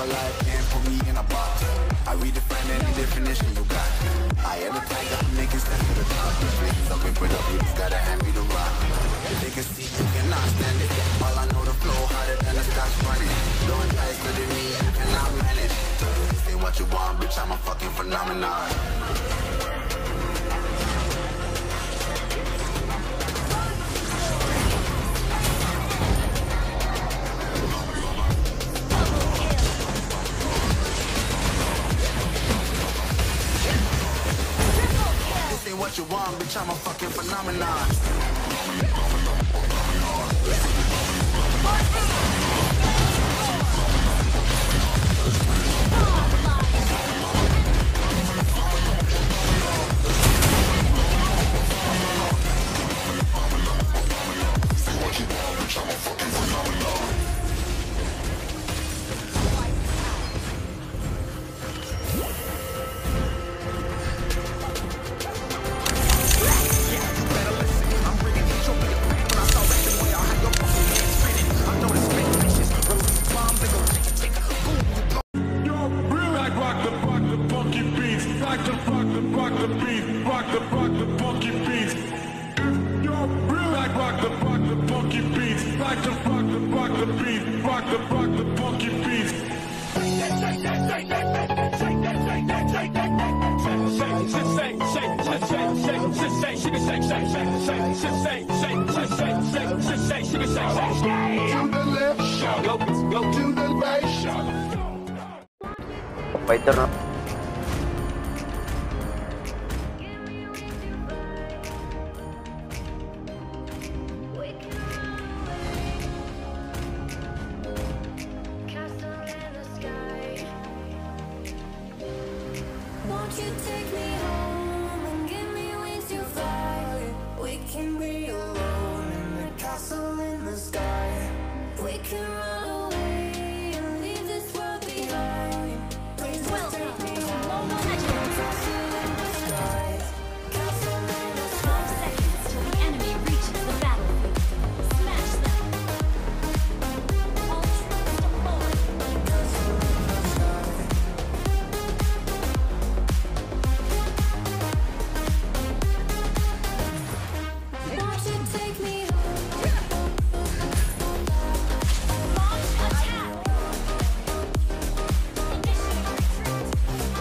alive, can't put me in a box. I redefine any definition you got. I am the tiger, I'm making steps to the top. The flames up and put up, you just gotta hand me the rock. If they can see, you cannot stand it. All I know, the flow harder than the Scotch running. Don't try studying me, you cannot manage. Say what you want, bitch, I'm a fucking phenomenon. What you want, bitch, I'm a fucking phenomenon. Fighter no. Won't you take me home and give me wings to fly? We can be alone in the castle in the sky. We can run away and leave this world behind. Please just take me home. Castle in the sky. Castle in the sky. 12 seconds till the enemy reaches the battlefield. Smash them. All troops deployed. Castle in the sky. Won't you take me home? Launch attack. Initiate retreat.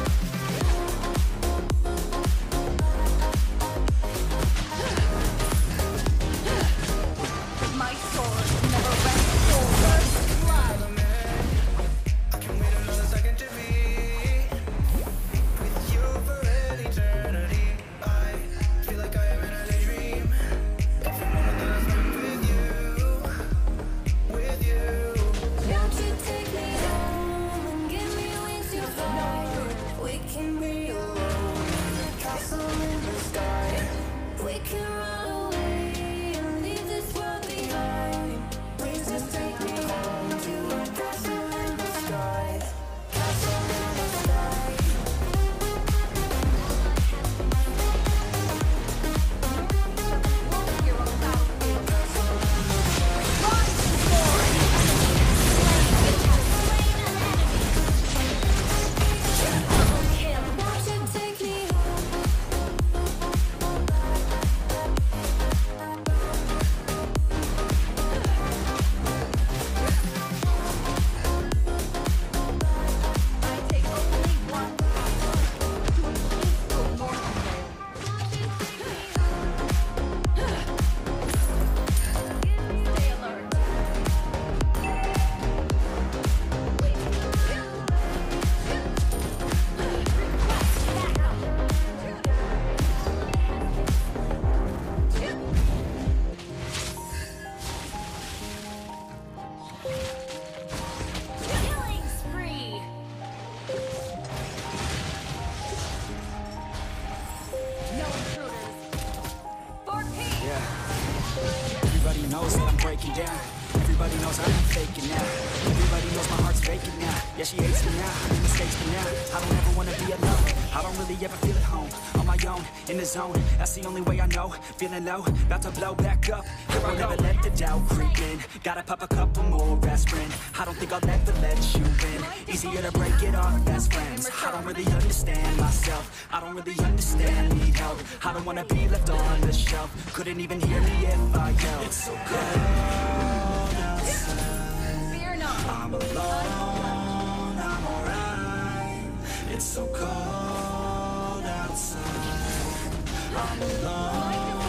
My sword never rests for first blood. I can wait another second to be with you for an eternity. I feel like I am in a daydream. Every moment that I spend with you. Won't you take me home and give me wings to fly? We can be alone in the castle in the sky. We can run away and leave this world behind. Please just take me home to a castle in the sky. Castle in the sky. Won't you take me home? I take only one path to a peaceful Northern Stay alert. Request backup. Killing spree. No intruders. For peace. Yeah. Everybody knows that I'm breaking down. Everybody knows I ain't faking now. Everybody knows my heart's faking now. Yeah, she hates me now, I make mistakes, but now I don't ever wanna be alone. I don't really ever feel at home, on my own, in the zone. That's the only way I know, feeling low, about to blow back up. Here I'll never let the doubt creep in. Gotta pop a couple more aspirin. I don't think I'll ever let you in. Easier to break it off best friends. I don't really understand myself, I don't really understand, need help. I don't wanna be left on the shelf. Couldn't even hear me if I yelled. It's so cold outside. Fear not. I'm alone, I'm alright. It's so cold outside. I'm alone.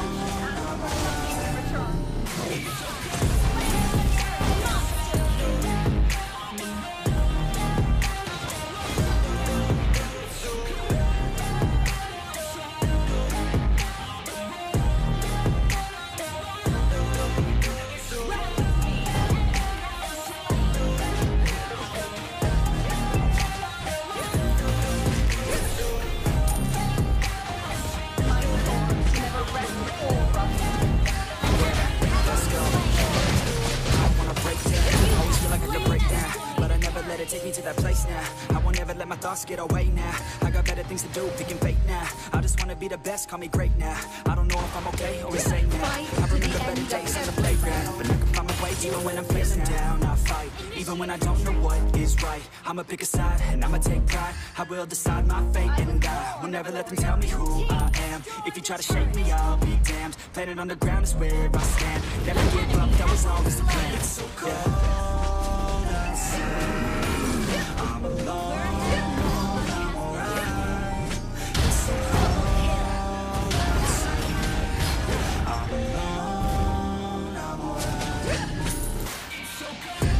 Take me to that place now. I won't ever let my thoughts get away now. I got better things to do, picking fate now. I just wanna be the best, call me great now. I don't know if I'm okay or insane now. I remember better days on the playground, but I can find my way even when I'm feeling down. I fight, even when I don't know what is right. I'ma pick a side and I'ma take pride. I will decide my fate and I will never let them tell me who I am. If you try to shake me, I'll be damned. Planet on the ground is where I stand. Never give up, that was always the plan. It's so cold outside. I'm alone, I'm alright. It's so cold outside. I'm alone, I'm alright. It's so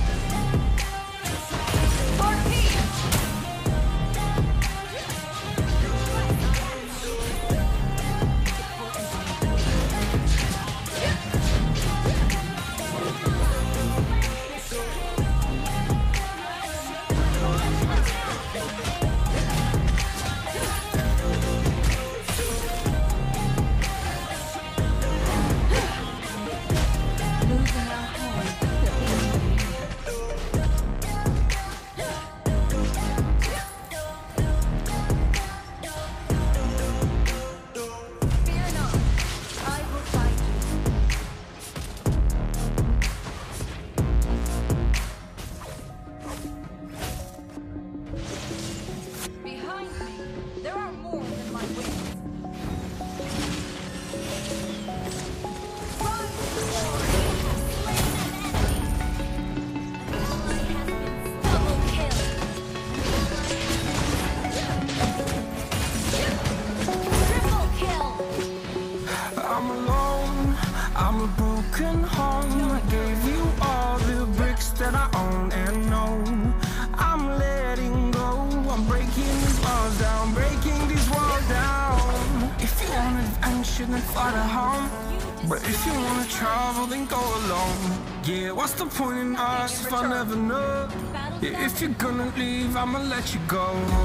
broken home. I gave you all the bricks that I own and know. I'm letting go. I'm breaking these walls down, breaking these walls down. If you want adventure, then fly to home. But if you wanna travel, then go alone. Yeah, what's the point in us if I never know? Yeah, if you're gonna leave, I'ma let you go.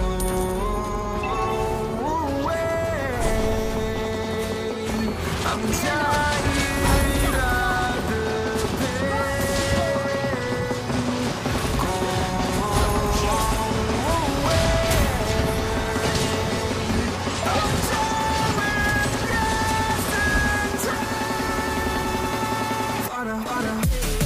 I'm tired of the pain. Go away. I'm tired of yesterday.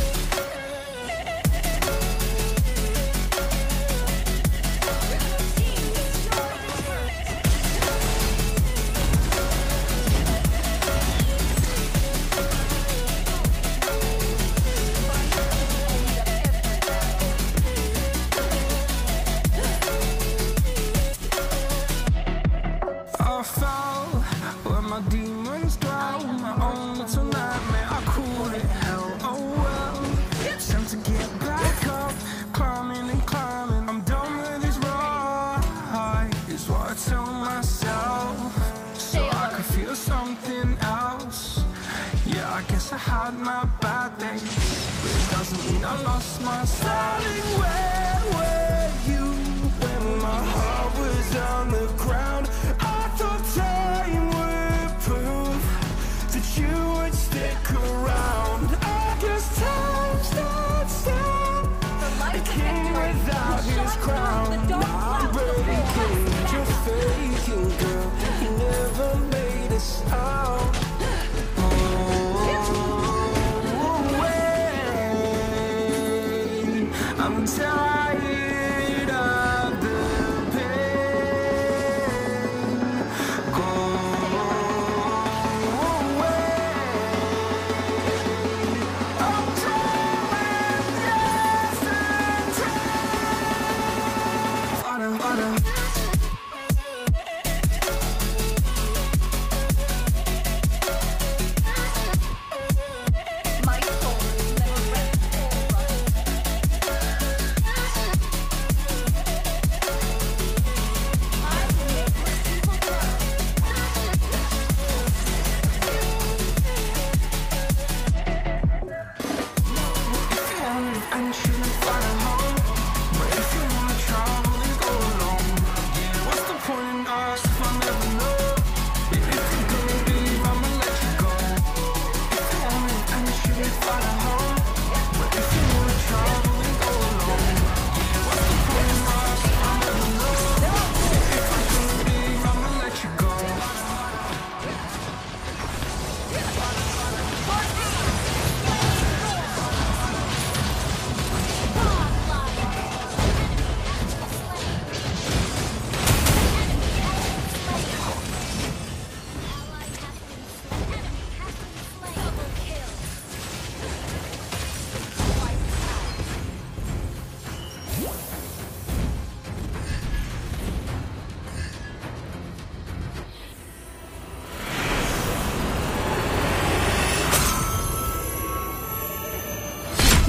I fell where my demons dwell. My own little nightmare, I call it hell. Oh well, it's time to get back up. Climbing and climbing, I'm done with this ride, is what I tell myself, so I could feel something else. Yeah, I guess I had my bad days, but it doesn't mean I lost my styling. Where were you when my heart was on the ground? I thought time would prove that you would stick around. I guess time's the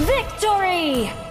Victory!